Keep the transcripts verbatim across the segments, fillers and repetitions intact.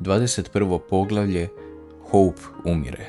dvadeset prvo poglavlje Hope umire.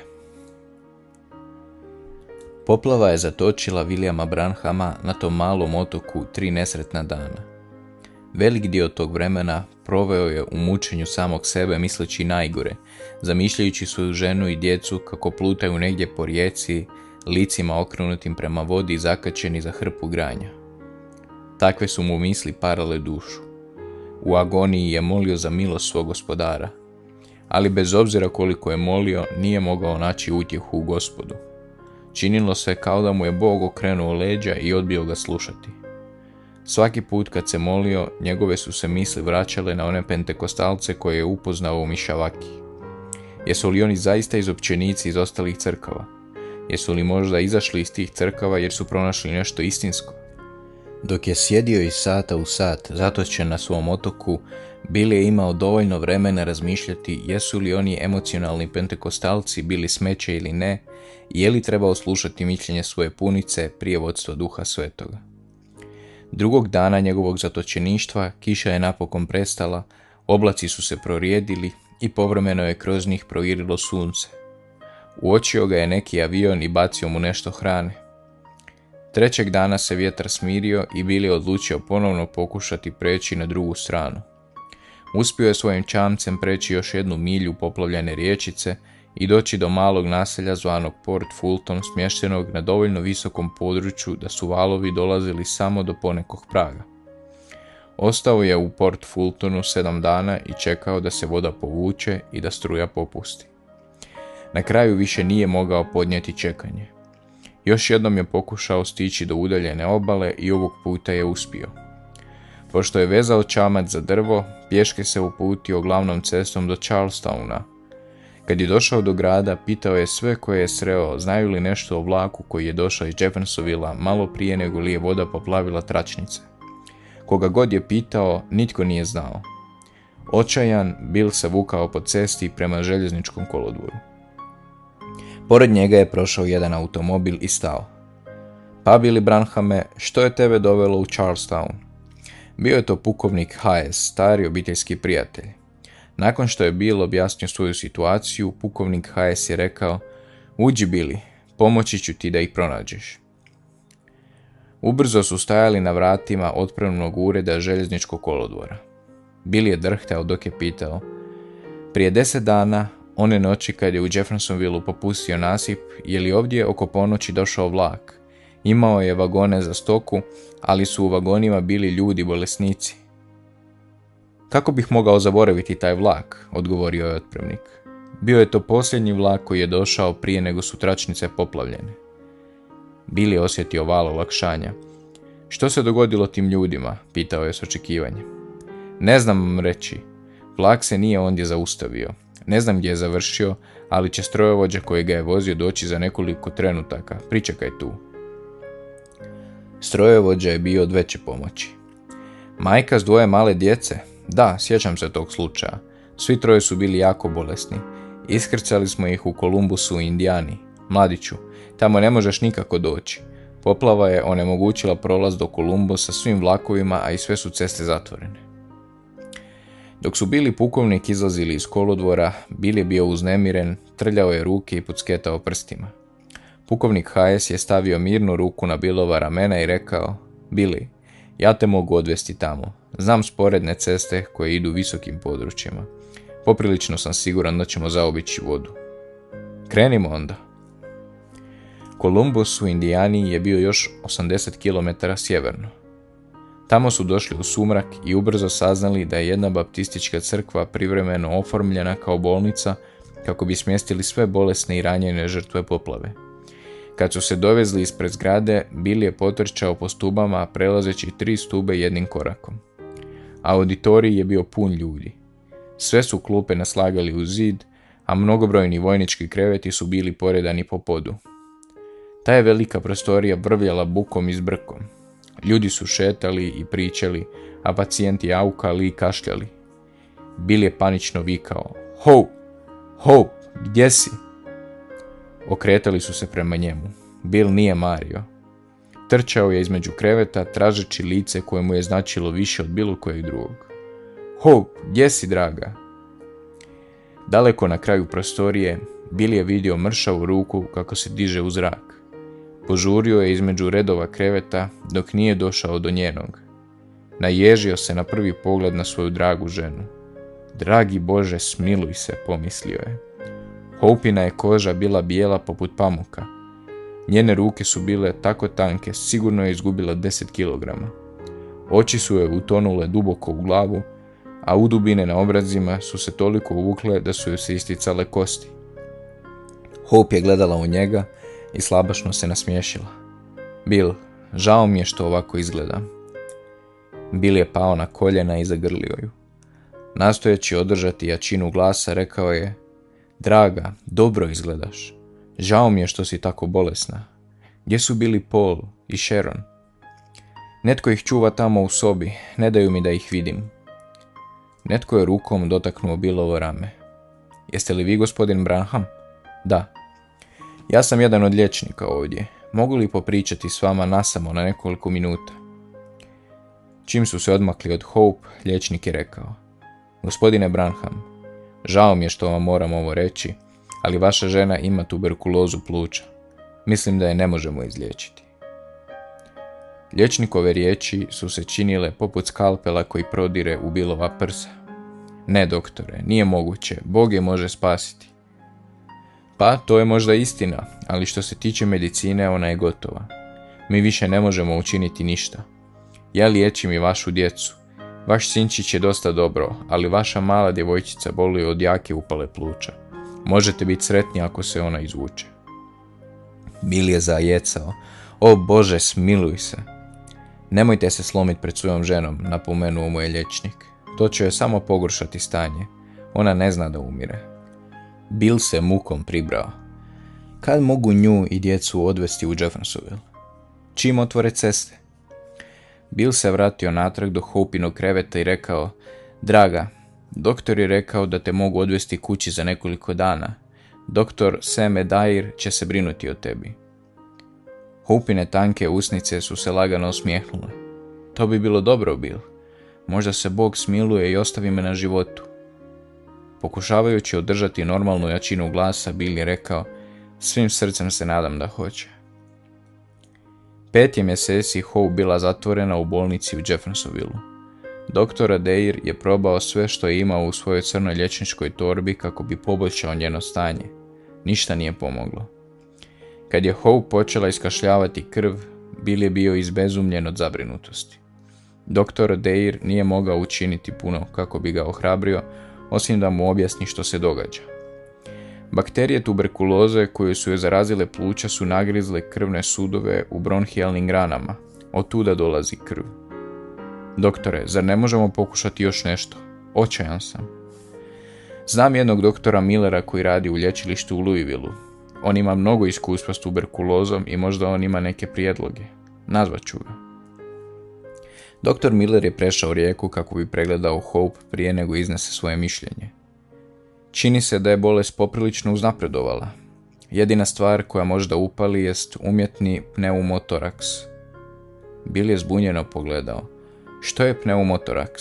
Poplava je zatočila Williama Branhama na tom malom otoku tri nesretna dana. Velik dio tog vremena proveo je u mučenju samog sebe misleći najgore, zamišljajući svoju ženu i djecu kako plutaju negdje po rijeci, licima okrenutim prema vodi i zakačeni za hrpu granja. Takve su mu misli parale dušu. U agoniji je molio za milost svog gospodara, ali bez obzira koliko je molio, nije mogao naći utjehu u Gospodu. Činilo se kao da mu je Bog okrenuo leđa i odbio ga slušati. Svaki put kad se molio, njegove su se misli vraćale na one pentekostalce koje je upoznao u Mišavaki. Jesu li oni zaista izopćenici iz ostalih crkava? Jesu li možda izašli iz tih crkava jer su pronašli nešto istinsko? Dok je sjedio iz sata u sat, zatočen na svom otoku, Bill je imao dovoljno vremena razmišljati jesu li oni emocionalni pentekostalci bili smeće ili ne, i je li trebao slušati mišljenje svoje punice prije vodstva Duha Svetoga. Drugog dana njegovog zatočeništva kiša je napokon prestala, oblaci su se prorijedili i povremeno je kroz njih proirilo sunce. Uočio ga je neki avion i bacio mu nešto hrane. Trećeg dana se vjetar smirio i Bill je odlučio ponovno pokušati preći na drugu stranu. Uspio je svojim čamcem preći još jednu milju poplavljene riječice i doći do malog naselja zvanog Port Fulton, smještenog na dovoljno visokom području da su valovi dolazili samo do ponekog praga. Ostao je u Port Fultonu sedam dana i čekao da se voda povuče i da struja popusti. Na kraju više nije mogao podnijeti čekanje. Još jednom je pokušao stići do udaljene obale i ovog puta je uspio. Pošto je vezao čamac za drvo, pješke se uputio glavnom cestom do Charlestowna. Kad je došao do grada, pitao je sve koje je sreo znaju li nešto o vlaku koji je došao iz Jeffersonvilla malo prije nego li je voda poplavila tračnice. Koga god je pitao, nitko nije znao. Očajan, Bill se vukao po cesti prema željezničkom kolodvoru. Pored njega je prošao jedan automobil i stao. Pa Billy Branhame, što je tebe dovelo u Charlestown? Bio je to pukovnik H S, stari obiteljski prijatelj. Nakon što je Bill objasnio svoju situaciju, pukovnik H S je rekao: uđi Billy, pomoći ću ti da ih pronađeš. Ubrzo su stajali na vratima otpremnog ureda željezničkog kolodvora. Bill je drhtao dok je pitao: prije deset dana, one noći kad je u Jeffersonvilleu popustio nasip, je li ovdje oko ponoći došao vlak? Imao je vagone za stoku, ali su u vagonima bili ljudi bolesnici. Kako bih mogao zaboraviti taj vlak, odgovorio je otpremnik. Bio je to posljednji vlak koji je došao prije nego su tračnice poplavljene. Bill je osjetio val olakšanja. Što se dogodilo tim ljudima, pitao je s očekivanjem. Ne znam vam reći. Vlak se nije ondje zaustavio. Ne znam gdje je završio, ali će strojovođa koji ga je vozio doći za nekoliko trenutaka. Pričekaj tu. Strojovođa je bio od veće pomoći. Majka s dvoje male djece? Da, sjećam se tog slučaja. Svi troje su bili jako bolesni. Iskrcali smo ih u Kolumbusu u Indijani. Mladiću, tamo ne možeš nikako doći. Poplava je onemogućila prolaz do Kolumbusa svim vlakovima, a i sve su ceste zatvorene. Dok su bili pukovnik izlazili iz kolodvora, Bill je bio uznemiren, trljao je ruke i pucketao prstima. Pukovnik H S je stavio mirnu ruku na Billova ramena i rekao: Billy, ja te mogu odvesti tamo. Znam sporedne ceste koje idu visokim područjima. Poprilično sam siguran da ćemo zaobići vodu. Krenimo onda. Columbus u Indijani je bio još osamdeset kilometara sjeverno. Tamo su došli u sumrak i ubrzo saznali da je jedna baptistička crkva privremeno oformljena kao bolnica kako bi smjestili sve bolesne i ranjene žrtve poplave. Kad su se dovezli ispred zgrade, Bill je potrčao po stubama, prelazeći tri stube jednim korakom. Auditorij je bio pun ljudi. Sve su klupe naslagali u zid, a mnogobrojni vojnički kreveti su bili poredani po podu. Ta je velika prostorija brvljala bukom i zbrkom. Ljudi su šetali i pričali, a pacijenti aukali i kašljali. Bill je panično vikao: Hope! Hope! Gdje si? Okretali su se prema njemu. Bill nije mario. Trčao je između kreveta, tražeći lice koje mu je značilo više od bilo kojeg drugog. Hope, gdje si, draga? Daleko na kraju prostorije, Bill je vidio mršavu ruku kako se diže u zrak. Požurio je između redova kreveta dok nije došao do njenog. Naježio se na prvi pogled na svoju dragu ženu. Dragi Bože, smiluj se, pomislio je. Hopeina je koža bila bijela poput pamuka. Njene ruke su bile tako tanke, sigurno je izgubila deset kilograma. Oči su joj utonule duboko u glavu, a udubine na obrazima su se toliko uvukle da su joj se isticale kosti. Hope je gledala u njega i slabašno se nasmiješila. Bill, žao mi je što ovako izgleda. Bill je pao na koljena i zagrlio ju. Nastojeći održati jačinu glasa, rekao je: Draga, dobro izgledaš. Žao mi je što si tako bolesna. Gdje su bili Paul i Sharon? Netko ih čuva tamo u sobi, ne daju mi da ih vidim. Netko je rukom dotaknuo Billovo rame. Jeste li vi gospodin Branham? Da. Ja sam jedan od liječnika ovdje. Mogu li popričati s vama nasamo na nekoliko minuta? Čim su se odmakli od Hope, liječnik je rekao: Gospodine Branham, žao mi je što vam moram ovo reći, ali vaša žena ima tuberkulozu pluća. Mislim da je ne možemo izliječiti. Liječnikove riječi su se činile poput skalpela koji prodire u Billova prsa. Ne, doktore, nije moguće, Bog je može spasiti. Pa, to je možda istina, ali što se tiče medicine, ona je gotova. Mi više ne možemo učiniti ništa. Ja liječim i vašu djecu. Vaš sinčić je dosta dobro, ali vaša mala djevojčica boluje od jake upale pluća. Možete biti sretni ako se ona izvuče. Bill je zajecao. O Bože, smiluj se. Nemojte se slomiti pred svojom ženom, napomenuo mu je liječnik. To će joj samo pogoršati stanje. Ona ne zna da umire. Bill se mukom pribrao. Kad mogu nju i djecu odvesti u Jeffersonville? Čim otvore ceste? Bill se vratio natrag do Hopeinog kreveta i rekao: Draga, doktor je rekao da te mogu odvesti kući za nekoliko dana. Doktor Sam Adair će se brinuti o tebi. Hopeine tanke usnice su se lagano osmijehnule. To bi bilo dobro, Bill. Možda se Bog smiluje i ostavi me na životu. Pokušavajući održati normalnu jačinu glasa, Bill je rekao: Svim srcem se nadam da hoće. Pet je mjeseci Hope bila zatvorena u bolnici u Jeffersonvilleu. Doktor Adair je probao sve što je imao u svojoj crnoj liječničkoj torbi kako bi poboljšao njeno stanje. Ništa nije pomoglo. Kad je Hope počela iskašljavati krv, Bill je bio izbezumljen od zabrinutosti. Doktor Adair nije mogao učiniti puno kako bi ga ohrabrio, osim da mu objasni što se događa. Bakterije tuberkuloze koje su joj zarazile pluća su nagrizle krvne sudove u bronhijalnim ranama. Od tuda dolazi krv. Doktore, zar ne možemo pokušati još nešto? Očajan sam. Znam jednog doktora Millera koji radi u lječilištu u Louisvilleu. On ima mnogo iskustva s tuberkulozom i možda on ima neke prijedloge. Nazvat ću ga. Doktor Miller je prešao rijeku kako bi pregledao Hope prije nego iznese svoje mišljenje. Čini se da je bolest poprilično uznapredovala. Jedina stvar koja možda upali jest umjetni pneumotoraks. Bill je zbunjeno pogledao. Što je pneumotoraks?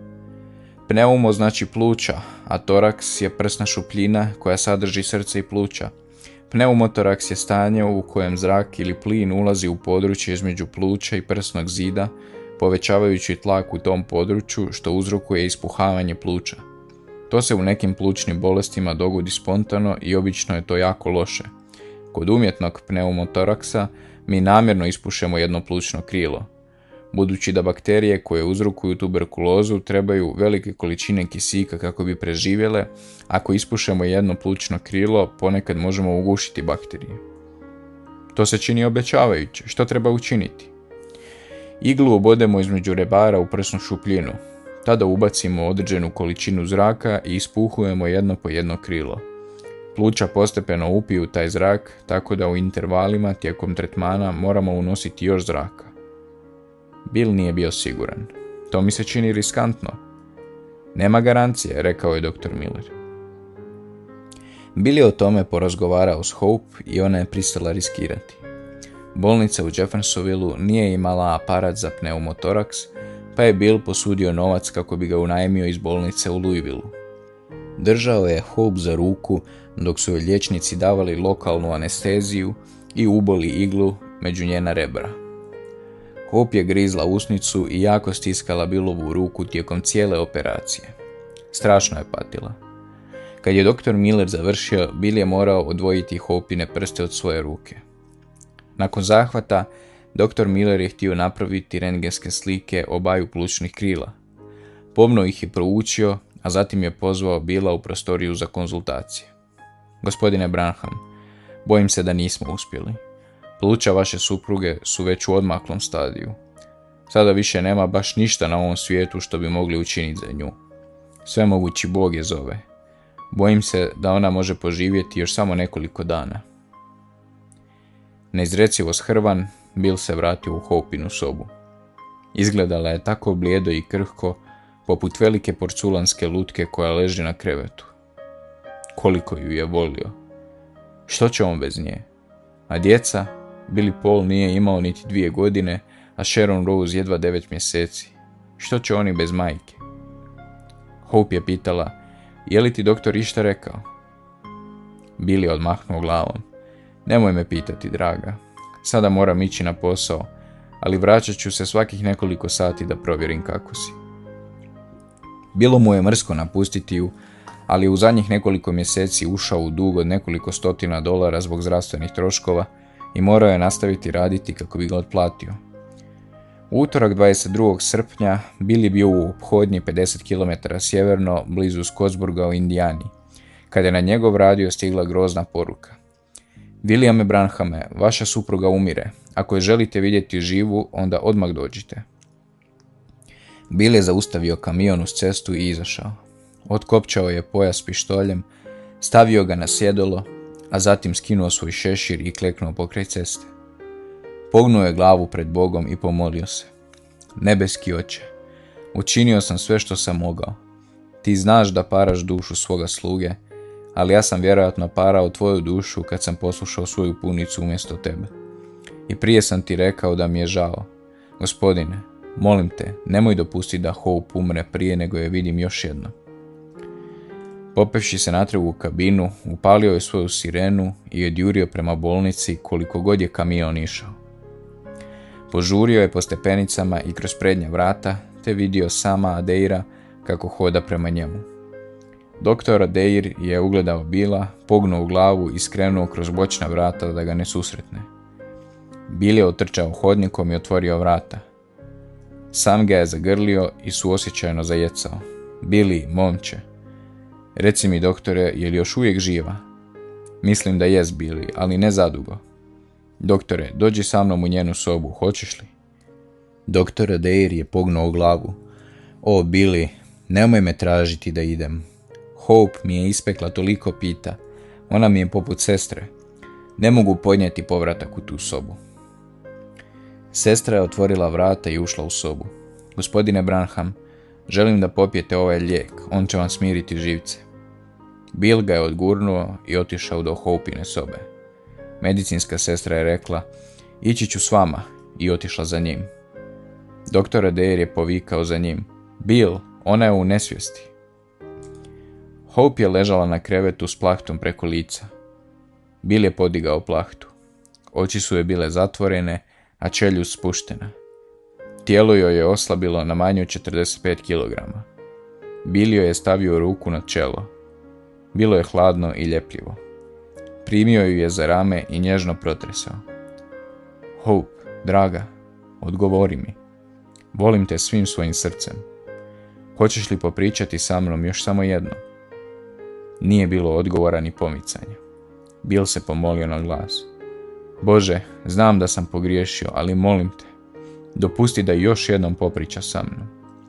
Pneumo znači pluća, a toraks je prsna šupljina koja sadrži srce i pluća. Pneumotoraks je stanje u kojem zrak ili plin ulazi u područje između pluća i prsnog zida, povećavajući tlak u tom području što uzrokuje ispuhavanje pluća. To se u nekim plućnim bolestima dogodi spontano i obično je to jako loše. Kod umjetnog pneumotoraksa mi namjerno ispušemo jedno plućno krilo. Budući da bakterije koje uzrokuju tuberkulozu trebaju velike količine kisika kako bi preživjele, ako ispušemo jedno plućno krilo, ponekad možemo ugušiti bakterije. To se čini obećavajuće. Što treba učiniti? Iglu obodemo između rebara u prsnu šupljinu. Tada ubacimo određenu količinu zraka i ispuhujemo jedno po jedno krilo. Pluća postepeno upiju taj zrak, tako da u intervalima tijekom tretmana moramo unositi još zraka. Bill nije bio siguran. To mi se čini riskantno. Nema garancije, rekao je doktor Miller. Bill je o tome porazgovarao s Hope i ona je pristala riskirati. Bolnica u Jeffersonvilleu nije imala aparat za pneumotoraks, pa je Bill posudio novac kako bi ga unajmio iz bolnice u Louisvilleu. Držao je Hope za ruku dok su joj liječnici davali lokalnu anesteziju i uboli iglu među njena rebra. Hope je grizla usnicu i jako stiskala Billovu ruku tijekom cijele operacije. Strašno je patila. Kad je doktor Miller završio, Bill je morao odvojiti Hopeine prste od svoje ruke. Nakon zahvata, doktor Miller je htio napraviti rentgenske slike obaju plućnih krila. Pomno ih je proučio, a zatim je pozvao Billa u prostoriju za konzultacije. Gospodine Branham, bojim se da nismo uspjeli. Pluća vaše supruge su već u odmaklom stadiju. Sada više nema baš ništa na ovom svijetu što bi mogli učiniti za nju. Svemogući Bog je zove. Bojim se da ona može poživjeti još samo nekoliko dana. Neizrecivo shrvan, Bill se vratio u Hopeinu sobu. Izgledala je tako blijedo i krhko, poput velike porculanske lutke koja leži na krevetu. Koliko ju je volio. Što će on bez nje? A djeca? Billy Paul nije imao niti dvije godine, a Sharon Rose jedva devet mjeseci. Što će oni bez majke? Hope je pitala, je li ti doktor išta rekao? Billy je odmahnuo glavom. Nemoj me pitati, draga. Sada moram ići na posao, ali vraćat ću se svakih nekoliko sati da provjerim kako si. Bilo mu je mrsko napustiti ju, ali je u zadnjih nekoliko mjeseci ušao u dug od nekoliko stotina dolara zbog zdravstvenih troškova i morao je nastaviti raditi kako bi ga otplatio. U utorak dvadeset drugog srpnja Bill je bio u ophodnji pedeset kilometara sjeverno blizu Scottsburga u Indijani, kada je na njegov radio stigla grozna poruka. Williame Branhame, vaša supruga umire. Ako je želite vidjeti živu, onda odmah dođite. Bill je zaustavio kamion uz cestu i izašao. Otkopčao je pojas s pištoljem, stavio ga na sjedalo, a zatim skinuo svoj šešir i kleknuo pokraj ceste. Pognuo je glavu pred Bogom i pomolio se. Nebeski oče, učinio sam sve što sam mogao. Ti znaš da paraš dušu svoga sluge, ali ja sam vjerojatno parao tvoju dušu kad sam poslušao svoju punicu umjesto tebe. I prije sam ti rekao da mi je žao. Gospodine, molim te, nemoj dopustiti da Hope umre prije nego je vidim još jedno. Popevši se natrag u kabinu, upalio je svoju sirenu i odjurio prema bolnici koliko god je kamion išao. Požurio je po stepenicama i kroz prednja vrata, te vidio sama Adeira kako hoda prema njemu. Doktor Adeir je ugledao Billa, pognuo glavu i skrenuo kroz bočna vrata da ga ne susretne. Bill je otrčao hodnikom i otvorio vrata. Sam ga je zagrlio i suosjećajno zajecao. Billy, momče. Reci mi, doktore, je li još uvijek živa? Mislim da jest, Billy, ali ne zadugo. Doktore, dođi sa mnom u njenu sobu, hoćeš li? Doktor Adeir je pognuo glavu. O, Billy, nemoj me tražiti da idem. Hope mi je ispekla toliko pita. Ona mi je poput sestre. Ne mogu podnijeti povratak u tu sobu. Sestra je otvorila vrata i ušla u sobu. Gospodine Branham, želim da popijete ovaj lijek, on će vam smiriti živce. Bill ga je odgurnuo i otišao do Hopeine sobe. Medicinska sestra je rekla, ići ću s vama, i otišla za njim. Doktor Adeir je povikao za njim, Bill, ona je u nesvijesti. Hope je ležala na krevetu s plahtom preko lica. Bill je podigao plahtu. Oči su joj bile zatvorene, a čeljust spuštena. Tijelo joj je oslabilo na manje od četrdeset pet kilograma. Bill joj je stavio ruku na čelo. Bilo je hladno i ljepljivo. Primio ju je za rame i nježno protresao. Hope, draga, odgovori mi. Volim te svim svojim srcem. Hoćeš li popričati sa mnom još samo jedno? Nije bilo odgovora ni pomicanja. Bill se pomolio na glas. Bože, znam da sam pogriješio, ali molim te, dopusti da još jednom popriča sa mnom.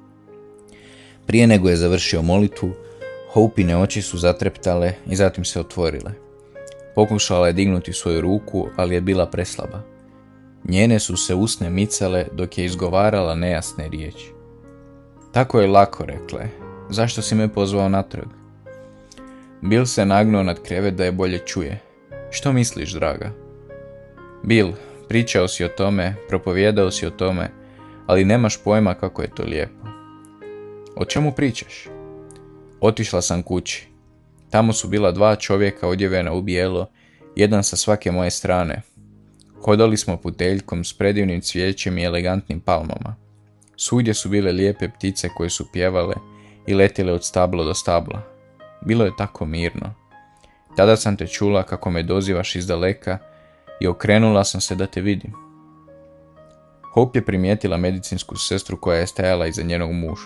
Prije nego je završio molitvu, Hopeine oči su zatreptale i zatim se otvorile. Pokušala je dignuti svoju ruku, ali je bila preslaba. Njene su se usne micale dok je izgovarala nejasne riječi. Tako je lako, rekla je. Zašto si me pozvao natrag? Bill se nagnuo nad krevet da je bolje čuje. Što misliš, draga? Bill, pričao si o tome, propovijedao si o tome, ali nemaš pojma kako je to lijepo. O čemu pričaš? Otišla sam kući. Tamo su bila dva čovjeka odjevena u bijelo, jedan sa svake moje strane. Hodali smo puteljkom s predivnim cvijećem i elegantnim palmama. Svugdje su bile lijepe ptice koje su pjevale i letjele od stabla do stabla. Bilo je tako mirno. Tada sam te čula kako me dozivaš iz daleka i okrenula sam se da te vidim. Hope je primijetila medicinsku sestru koja je stajala iza njenog muža.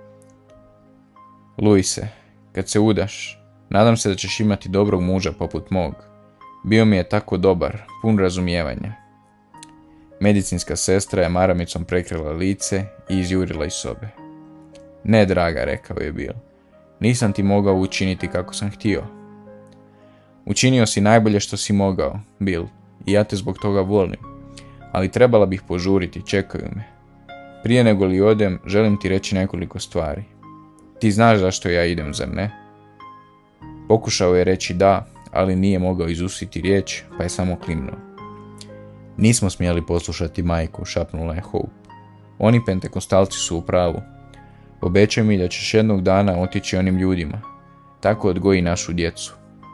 Luise, kad se udaš, nadam se da ćeš imati dobrog muža poput mog. Bio mi je tako dobar, pun razumijevanja. Medicinska sestra je maramicom prekrila lice i izjurila iz sobe. Ne, draga, rekao je Bill. Nisam ti mogao učiniti kako sam htio. Učinio si najbolje što si mogao, Bill, i ja te zbog toga volim. Ali trebala bih požuriti, čekaju me. Prije nego li odem, želim ti reći nekoliko stvari. Ti znaš zašto ja idem, zar ne? Pokušao je reći da, ali nije mogao izustiti riječ, pa je samo klimnuo. Nismo smjeli poslušati majku, šapnula je Hope. Oni pentekostalci su u pravu. Obećaj mi da ćeš jednog dana otići onim ljudima. Tako odgoji našu djecu.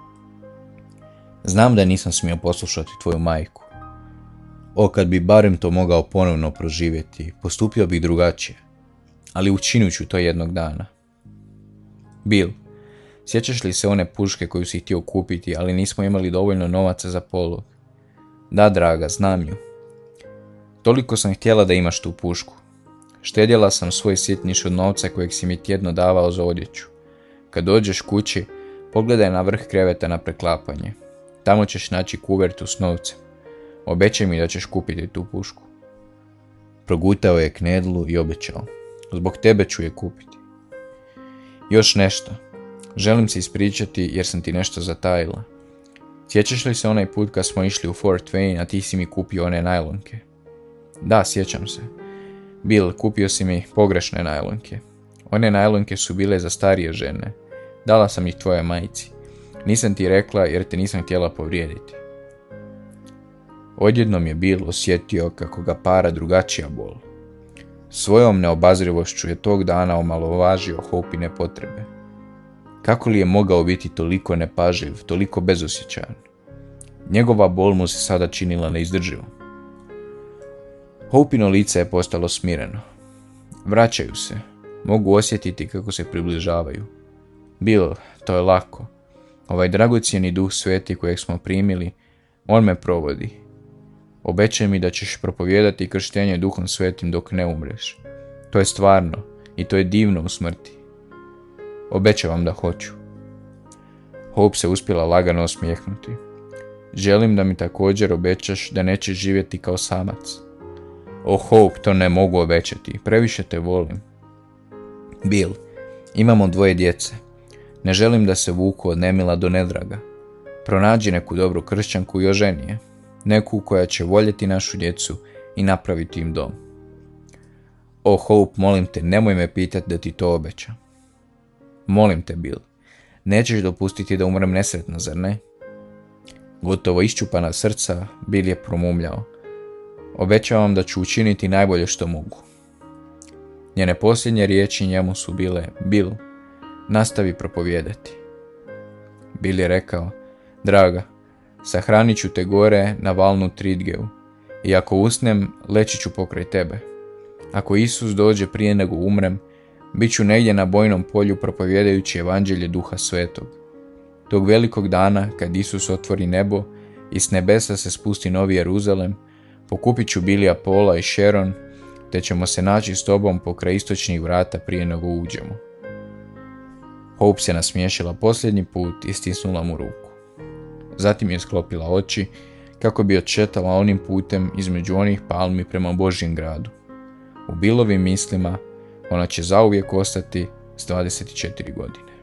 Znam da nisam smio poslušati tvoju majku. O, kad bi barem to mogao ponovno proživjeti, postupio bih drugačije. Ali učinit ću to jednog dana. Bill, sjećaš li se one puške koju si htio kupiti, ali nismo imali dovoljno novaca za polog? Da, draga, znam ju. Toliko sam htjela da imaš tu pušku. Štedjela sam svoj sitniš od novca kojeg si mi tjedno davao za odjeću. Kad dođeš kući, pogledaj na vrh kreveta na preklapanje. Tamo ćeš naći kuvertu s novcem. Obećaj mi da ćeš kupiti tu pušku. Progutao je knedlu i obećao. Zbog tebe ću je kupiti. Još nešto. Želim se ispričati jer sam ti nešto zatajila. Sjećaš li se onaj put kad smo išli u Fort Wayne, a ti si mi kupio one najlonke? Da, sjećam se. Bill, kupio si mi pogrešne najlonke. One najlonke su bile za starije žene. Dala sam ih tvojoj majci. Nisam ti rekla jer te nisam htjela povrijediti. Odjednom je Bill osjetio kako ga para drugačija bol. Svojom neobazrivošću je tog dana omalovažio Hopeine potrebe. Kako li je mogao biti toliko nepažljiv, toliko bezosjećajan? Njegova bol mu se sada činila neizdrživom. Hopeino lice je postalo smireno. Vraćaju se. Mogu osjetiti kako se približavaju. Bill, to je lako. Ovaj dragocjeni duh sveti kojeg smo primili, on me provodi. Obećaj mi da ćeš propovijedati krštenje duhom svetim dok ne umreš. To je stvarno i to je divno u smrti. Obećavam da hoću. Hope se uspjela lagano osmijehnuti. Želim da mi također obećaš da nećeš živjeti kao samac. O Hope, to ne mogu obećati, previše te volim. Bill, imamo dvoje djece. Ne želim da se vuku od nemila do nedraga. Pronađi neku dobru kršćanku i oženi je. Neku koja će voljeti našu djecu i napraviti im dom. O Hope, molim te, nemoj me pitati da ti to obećam. Molim te, Bill, nećeš dopustiti da umrem nesretno, zar ne? Gotovo iščupana srca, Bill je promumljao. Obećavam da ću učiniti najbolje što mogu. Njene posljednje riječi njemu su bile: Bill, nastavi propovijedati. Bill je rekao: Draga, sahranit ću te gore na Walnut Ridgeu i ako usnem, leći ću pokraj tebe. Ako Isus dođe prije nego umrem, bit ću negdje na bojnom polju propovijedajući evanđelje Duha Svetog. Tog velikog dana, kad Isus otvori nebo i s nebesa se spusti novi Jeruzalem, pokupit ću Billya Paula i Sharon, te ćemo se naći s tobom pokraj istočnih vrata prije nego uđemo. Hope se nasmiješila posljednji put i stisnula mu ruku. Zatim je sklopila oči kako bi odšetala onim putem između onih palmi prema Božjem gradu. U Billovim mislima ona će zauvijek ostati s dvadeset četiri godine.